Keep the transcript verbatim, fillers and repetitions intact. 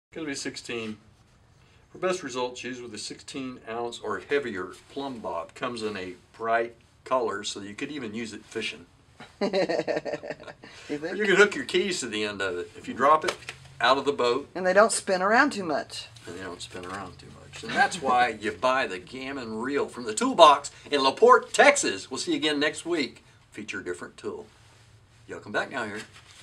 Going to be sixteen. For best results, use with a sixteen ounce or heavier plumb bob. Comes in a bright color, so you could even use it fishing. You You think? can hook your keys to the end of it. If you drop it out of the boat, And they don't spin around too much. and they don't spin around too much. And that's why you buy the Gammon Reel from the Toolbox in Porte Texas. We'll see you again next week. Feature a different tool. Y'all come back now here.